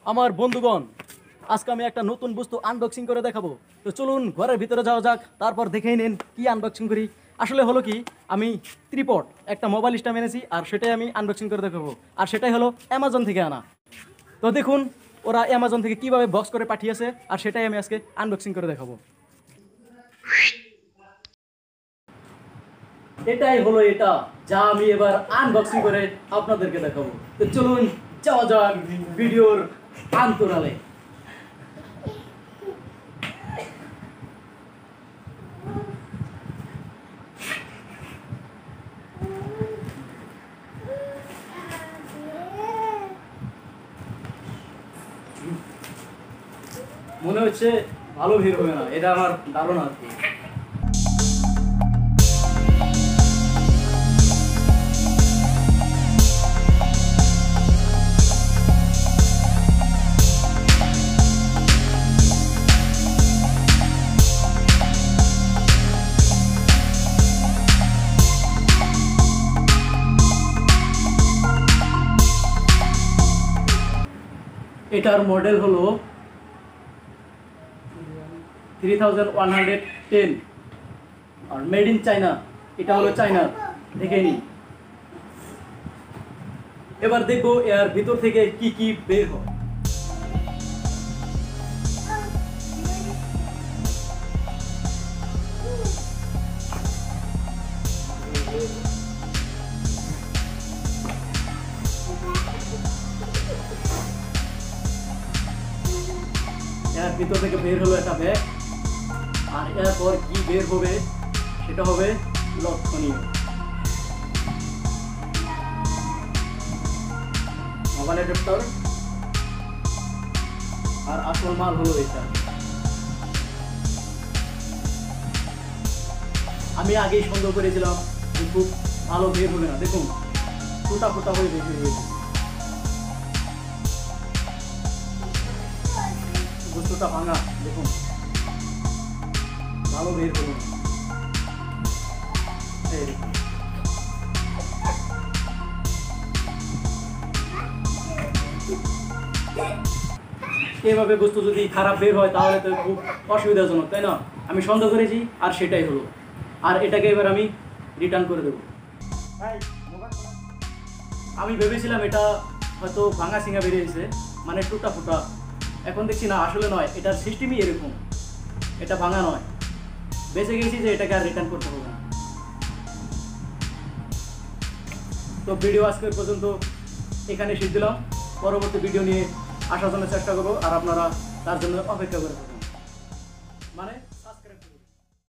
আমার বন্ধুগণ, আজকে আমি একটা নতুন বস্তু আনবক্সিং করে দেখাবো। তো চলুন ঘরের ভিতরে যাওয়া যাক, তারপর দেখেই নিন কি আনবক্সিং করি। আসলে হলো কি, আমি ত্রিপড একটা মোবাইল স্ট্যান্ড এনেছি, আর সেটাই আমি আনবক্সিং করে দেখাবো। আর সেটাই হলো অ্যামাজন থেকে আনা। তো দেখুন ওরা অ্যামাজন থেকে কিভাবে বক্স করে পাঠিয়েছে, আর সেটাই আমি আজকে আনবক্সিং করে দেখাবো। এটাই হলো এটা, যা আমি এবার আনবক্সিং করে আপনাদেরকে দেখাবো। তো চলুন যাওয়া যাক ভিডিওর আন্তরালে। মনে হচ্ছে ভালো ভিড় হবে না, এটা আমার ধারণা আর কি। এটার মডেল হলো 3110 আর মেড ইন চায়না। এটা হলো চায়না, দেখে নিই। এবার দেখবো এর ভিতর থেকে কি কি বের হয়। এর ভিতর থেকে বের হলো একটা ব্যাগ, আর এরপর কি বের হবে সেটা হবে লক্ষণীয়। মোবাইল অ্যাডাপ্টার, আর আসল মাল হলো এটা। আমি আগেই সন্দেহ করেছিলাম যে খুব ভালো বের হবে না, দেখুন ফোটা ফোটা হয়ে বের হয়ে গেছে। বস্তুটা ভাঙা, দেখুন ভালো বের হলো না। এভাবে বস্তু যদি খারাপ বের হয় তাহলে তো খুব অসুবিধাজনক, তাই না? আমি সন্দেহ করেছি আর সেটাই হলো। আর এটাকে এবার আমি রিটার্ন করে দেবো। আমি ভেবেছিলাম এটা হয়তো ভাঙা সিঙা বেরিয়েছে, মানে টুটা ফুটা। এখন দেখছি না, আসলে নয়, এটার সিস্টেমই এরকম। এটা ভাঙা নয়, বেঁচে গেছি যে এটাকে আর রিটার্ন করতে হবে না। তো ভিডিও আজকের পর্যন্ত এখানে শেষ দিলাম। পরবর্তী ভিডিও নিয়ে আসার জন্য চেষ্টা করবো, আর আপনারা তার জন্য অপেক্ষা করে থাকুন। মানে